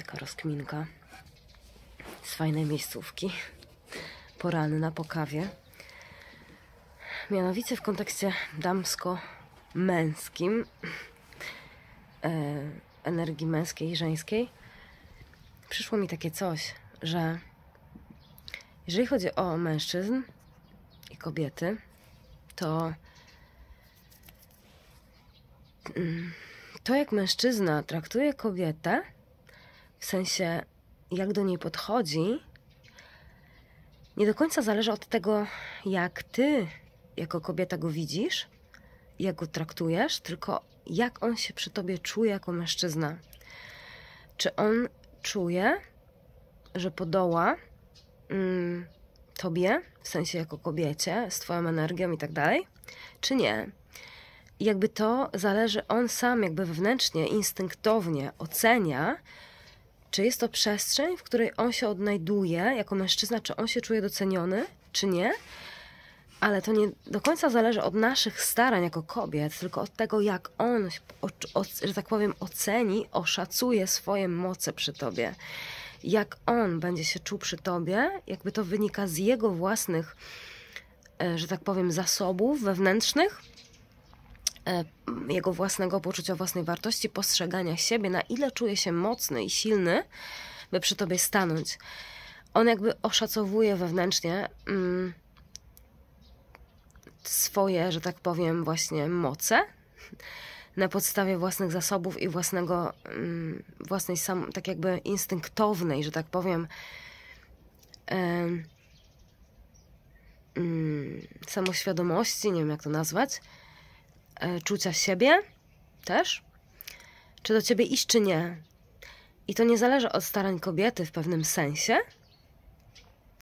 Taka rozkminka z fajnej miejscówki. Poranna po kawie. Mianowicie w kontekście damsko-męskim, energii męskiej i żeńskiej, przyszło mi takie coś, że jeżeli chodzi o mężczyzn i kobiety, to jak mężczyzna traktuje kobietę, w sensie jak do niej podchodzi, nie do końca zależy od tego, jak ty jako kobieta go widzisz, jak go traktujesz, tylko jak on się przy tobie czuje jako mężczyzna. Czy on czuje, że podoła tobie, w sensie jako kobiecie, z twoją energią i tak dalej, czy nie? I jakby to zależy, on sam jakby wewnętrznie, instynktownie ocenia, czy jest to przestrzeń, w której on się odnajduje jako mężczyzna, czy on się czuje doceniony, czy nie. Ale to nie do końca zależy od naszych starań jako kobiet, tylko od tego, jak on, że tak powiem, oceni, oszacuje swoje moce przy tobie. Jak on będzie się czuł przy tobie, jakby to wynika z jego własnych, że tak powiem, zasobów wewnętrznych, jego własnego poczucia własnej wartości, postrzegania siebie, na ile czuje się mocny i silny, by przy tobie stanąć. On jakby oszacowuje wewnętrznie swoje, że tak powiem, właśnie moce na podstawie własnych zasobów i własnej tak jakby instynktownej, że tak powiem, samoświadomości, nie wiem jak to nazwać, czucia siebie też, czy do ciebie iść, czy nie. I to nie zależy od starań kobiety w pewnym sensie,